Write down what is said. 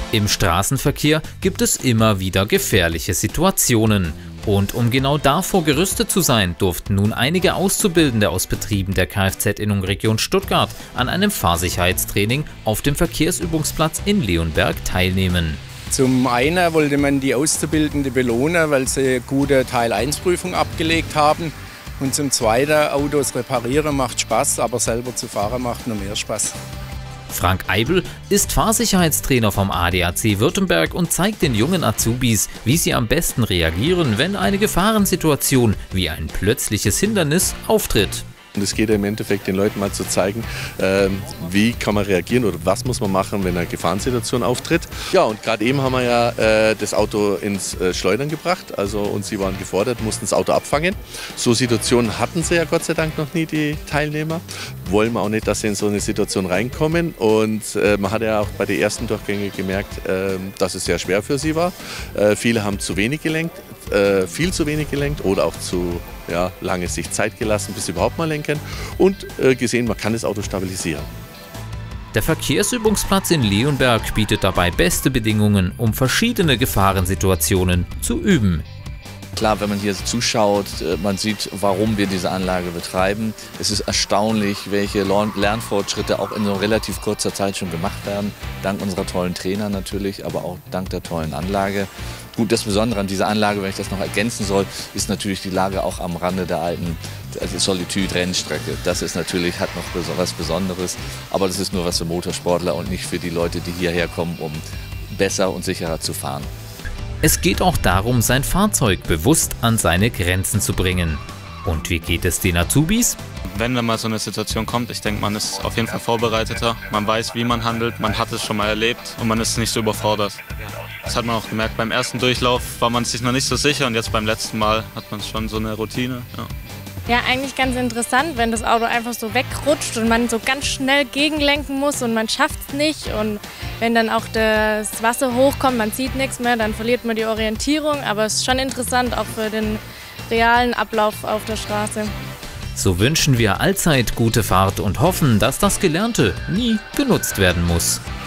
Im Straßenverkehr gibt es immer wieder gefährliche Situationen. Und um genau davor gerüstet zu sein, durften nun einige Auszubildende aus Betrieben der Kfz-Innung Region Stuttgart an einem Fahrsicherheitstraining auf dem Verkehrsübungsplatz in Leonberg teilnehmen. Zum einen wollte man die Auszubildenden belohnen, weil sie eine gute Teil-1-Prüfung abgelegt haben. Und zum Zweiten, Autos reparieren macht Spaß, aber selber zu fahren macht noch mehr Spaß. Frank Eibel ist Fahrsicherheitstrainer vom ADAC Württemberg und zeigt den jungen Azubis, wie sie am besten reagieren, wenn eine Gefahrensituation wie ein plötzliches Hindernis auftritt. Und es geht im Endeffekt den Leuten mal zu zeigen, wie kann man reagieren oder was muss man machen, wenn eine Gefahrensituation auftritt. Ja, und gerade eben haben wir ja das Auto ins Schleudern gebracht, und sie waren gefordert, mussten das Auto abfangen. So Situationen hatten sie ja Gott sei Dank noch nie, die Teilnehmer. Wollen wir auch nicht, dass sie in so eine Situation reinkommen. Und man hat ja auch bei den ersten Durchgängen gemerkt, dass es sehr schwer für sie war. Viele haben zu wenig gelenkt, viel zu wenig gelenkt oder auch zu lange sich Zeit gelassen, bis sie überhaupt mal lenken und gesehen, man kann das Auto stabilisieren. Der Verkehrsübungsplatz in Leonberg bietet dabei beste Bedingungen, um verschiedene Gefahrensituationen zu üben. Klar, wenn man hier zuschaut, man sieht, warum wir diese Anlage betreiben. Es ist erstaunlich, welche Lernfortschritte auch in so relativ kurzer Zeit schon gemacht werden. Dank unserer tollen Trainer natürlich, aber auch dank der tollen Anlage. Gut, das Besondere an dieser Anlage, wenn ich das noch ergänzen soll, ist natürlich die Lage auch am Rande der alten Solitude-Rennstrecke. Das ist natürlich, hat noch was Besonderes, aber das ist nur was für Motorsportler und nicht für die Leute, die hierher kommen, um besser und sicherer zu fahren. Es geht auch darum, sein Fahrzeug bewusst an seine Grenzen zu bringen. Und wie geht es den Azubis? Wenn dann mal so eine Situation kommt, ich denke, man ist auf jeden Fall vorbereiteter. Man weiß, wie man handelt, man hat es schon mal erlebt und man ist nicht so überfordert. Das hat man auch gemerkt. Beim ersten Durchlauf war man sich noch nicht so sicher und jetzt beim letzten Mal hat man schon so eine Routine. Ja, eigentlich ganz interessant, wenn das Auto einfach so wegrutscht und man so ganz schnell gegenlenken muss und man schafft es nicht. Und wenn dann auch das Wasser hochkommt, man sieht nichts mehr, dann verliert man die Orientierung. Aber es ist schon interessant, auch für den realen Ablauf auf der Straße. So wünschen wir allzeit gute Fahrt und hoffen, dass das Gelernte nie genutzt werden muss.